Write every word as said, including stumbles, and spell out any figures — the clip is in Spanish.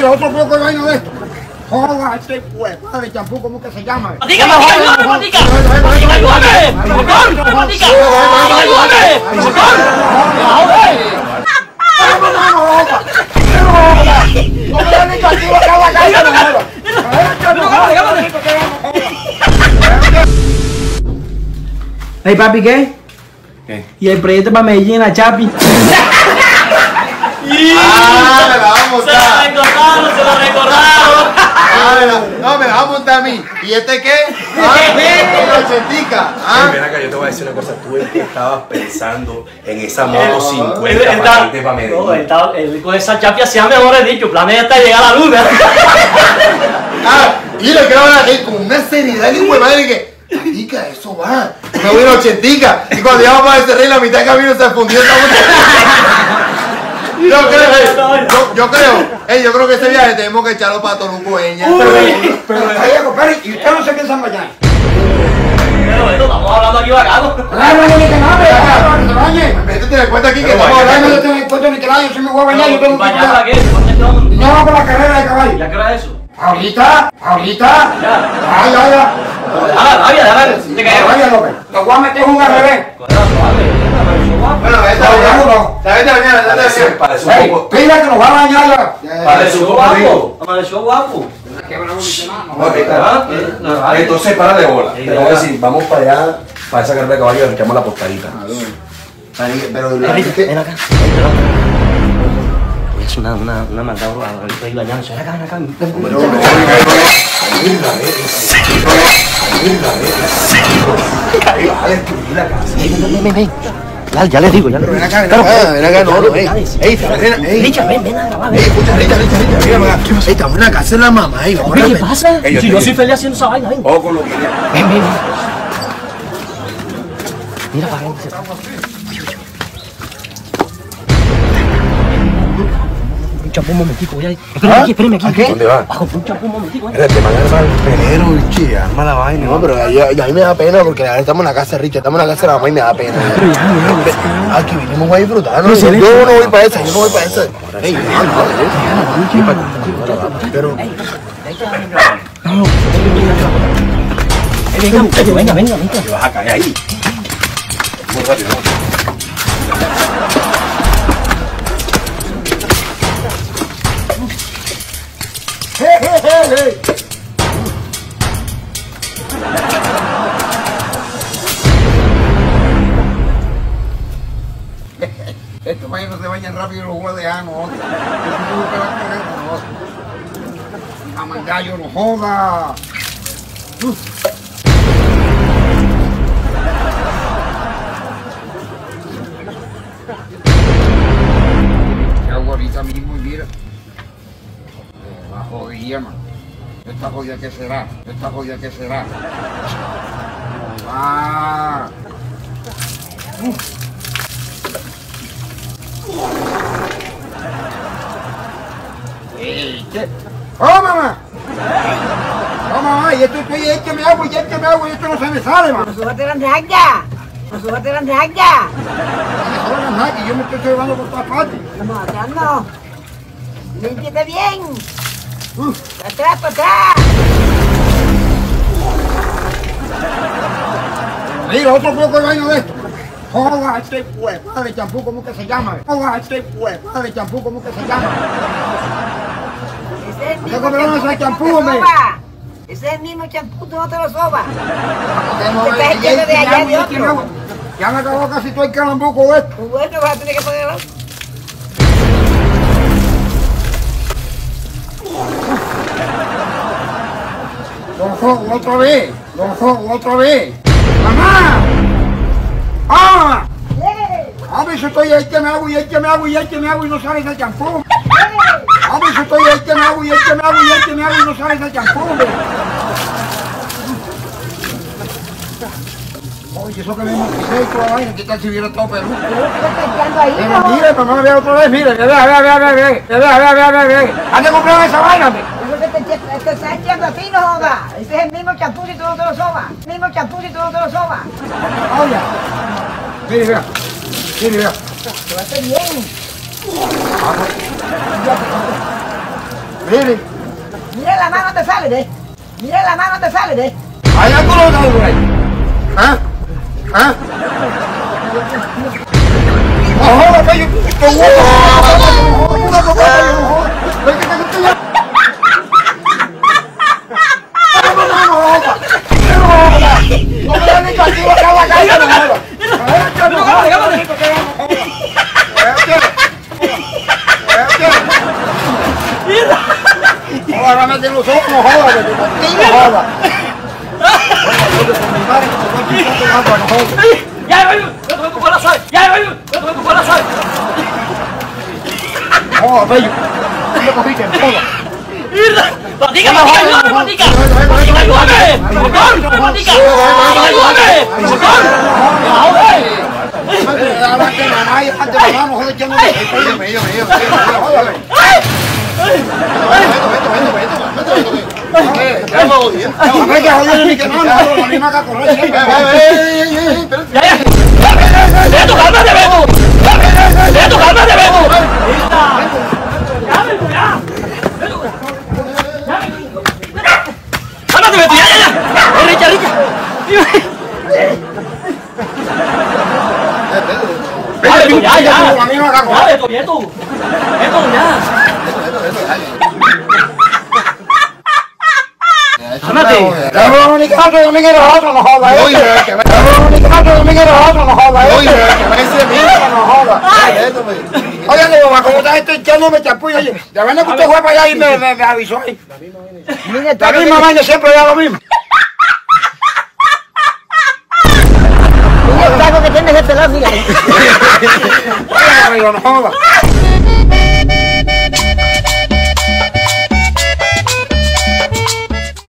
Mira, otro poco de vaina de esto. Joda, este pues, padre champú, ¿cómo que se llama? ¡Matica, matica, ayúdame, matica! ¡Matica, ayúdame! ¡Motor! ¡Matica! ¡Ayúdame! ¡Motor! ¡No me den ni castigo acá en la calle! Hey papi, ¿qué? ¿Qué? ¿Y el proyecto para Medellín a Chapi? ¡Ah, me la vamos a montar! ¡Se lo recordaron, se lo recordaron! Ah, me la- no, me la vamos a montar a mí. ¿Y este qué? Ah, el ochentica. Ah, Ven acá, yo te voy a decir una cosa. Tú es que estabas pensando en esa moto Él- cincuenta él para está- irte para no, él Medellín. está- él con esa chapi hacía mejores dichos. Planes hasta llegar a la luna. ah, y lo quiero hablar aquí con una seriedad que fue madre que. Tica, eso va. Me voy a la ochentica. Y cuando llegamos para ese rey, la mitad del camino se fundió esta Yo creo, ey, yo, yo creo, ey, yo creo que este viaje tenemos que echarlo para Toluco, Eña. Pero, pero, Diego, espere, ¿y usted no se piensa mañana? Pero bueno, estamos hablando aquí bacano. Ay, no, ni que nada, que se bañe. Métete en el cuento aquí que Pero estamos Ay, no, hablando. yo tengo en cuenta ni que nada, yo sí me voy a bañar, yo tengo que ¿Mañana cuidar. para qué? ¿Mañana qué? No, por la carrera de caballo. ¿Ya qué hora es eso? Ahorita, ahorita. Ya. Ay, ay, ay. Déjala, rabia, déjala. Te caes. Vaya, López. Lo voy a meter un al revés. Bueno, esta mañana, esta mañana, esta Parece, mañana. parece Ey, un poco. pila que nos va a bañar ya. Parece un poco rico. Amaneció guapo. Ok, ¿Ah? ¿Qué? No, vale. Entonces, para de bola. Sí, Te voy a verdad. decir, vamos para allá, para esa carrera de caballo, y arrancamos la postadita. Pero la Ven gente. acá. Voy a hacer una, una, una maldad, bro. Ahorita ahí bañándose. Ven acá, ven acá. Pero, pero, Ven, ven, ven. Ya, ya les digo, ya les digo. ven acá, ven acá, ven acá, no, no, ey, ey, ven, ey. Licha, ven, ven a grabar, ven. Ey, escucha, Rita, Rita, Rita, mira, mira, ey, estamos en la casa de la mamá, ey, vamos a ¿Qué repetir. pasa? Ey, yo Si te yo digo. soy feliz haciendo esa vaina, ven. Ojo con lo que viene. Ven, ven, ven. Mira para gente. Un champú un momentico, voy a... Espérame aquí, espérame aquí. ¿Dónde va? Bajo, un champú un momentico, eh. Espérate, van a armar el Pero, che, arma la vaina. No, pero a, a mí me da pena porque la verdad estamos en la casa de Richard, estamos en la casa de la mamá y me da pena. Pero ya, ya, Aquí vinimos a disfrutar, ¿no? Pero Yo, si él- yo no voy para esa, yo no voy para esa. Ey, no, no, pero, Eh, Venga, muchacho, venga, venga, venga. Te vas a caer ahí. Muy rápido, ¿no? Estos baños no se bañan rápido los juegos de ano. A mangallo, no joda. ¿Qué hago ahorita mismo y mira? Eh, La jodida, man. ¿Esta jodida qué será? ¿Esta jodida qué será? Ah. Ey, ¿qué? ¡Oh, mamá! ¡Oh, mamá! Y esto estoy, échame agua, y échame agua, y esto no se me sale, mamá. Súbate las nalgas. Súbate las nalgas. No me nada, que yo me estoy llevando por todas partes. Vamos atrás. Límpiate bien. Uh, Para atrás, para atrás. Mira, otro poco de vaina de esto. Joda, este pues, padre champú, ¿cómo que se llama? Joda, este pues, padre champú, ¿cómo que se llama? Ese es el ¿Qué mismo compraron champú ese que no champú, te hombre? soba. Ese es el mismo champú, tú no te lo sobas. Te estás echando de allá de otro. Ya me acabó casi todo el calambuco de esto. Pues bueno, vas a tener que ponerlo. Ojo, otra vez. Ojo, otra vez. ¡Mamá! ¡Ah! Hombre, yo estoy échame agua y échame agua y échame agua y no sale ese champú. Hombre, yo estoy échame agua y échame agua y échame agua y no sale ese champú, hombre. Oye, eso que me maticé y toda la vaina, ¿qué tal si viera todo Perú? ¿Qué estás echando ahí, Mira, no? mire, mamá, vea otra vez, mire, vea, vea, vea, vea, vea, vea, vea, vea, vea, vea. ¿Dónde compraron esa vaina, hombre? Eso que te, echa- te está echando a ti, no jodas. Ese es el mismo champú si tú no te lo sobas. El mismo champú si tú no te lo sobas. Oye, mire, vea, mire, vea. Súbate bien. Mire. Mira la mano te sale, ¿eh? Mira la mano te sale, ¿eh? Hay algo por ahí. ¿Ah? ¿Ah? No jodas, pello. Con huevo. Una copa, pello, no jodas. Ven que te estoy ya. No, no, no, no jodas. No jodas. No me den ni castigo acá en la calle, no jodas. No jodas. Ahora me den los ojos, no jodas. No jodas. Ya, ya, yo te voy a coger la sal. Ya, ya, yo te voy a coger la sal. Joder, bello. ¿Dónde cogiste? Joder. ¡Platica, platica, ayúdame, platica! ¡Platica, ayúdame! ¡Doctor! ¡Platica! ¡Ayúdame! ¡Doctor! ¡Joder! Adelante, mamá, y adelante, mamá, no joder, que no me... Óyeme, óyeme, óyeme, óyeme. Ya me odio. No hay que joder ni que no, no, a mí me haga correr siempre. ¡Ya, ya! ¡Beto, cálmate, Beto! ¡Beto, cálmate, Beto! ¡Ya, Beto, ya! ¡Beto! ¡Ya, Beto! ¡Cálmate, Beto, ya, ya, ya! ¡Eh, Richa, Richa! ¡Beto, ya, ya! A mí me haga ¡Ya, correr. Beto, Beto! ¡Beto, ya! ¡Cálmate! Cabrón, ni que otro domingo era otro, no joda. Oye, que me... Cabrón, ni que otro domingo era otro, no joda. Oye, que me ese mío. No joda. Oye, mamá, como estás estoy echándome chapuyo, oye, de verdad que usted fue para allá y me, me, me avisó ahí. Mira, La misma vaina siempre era lo mismo. el taco que tienes este lado, fíjate. Oye, no joda.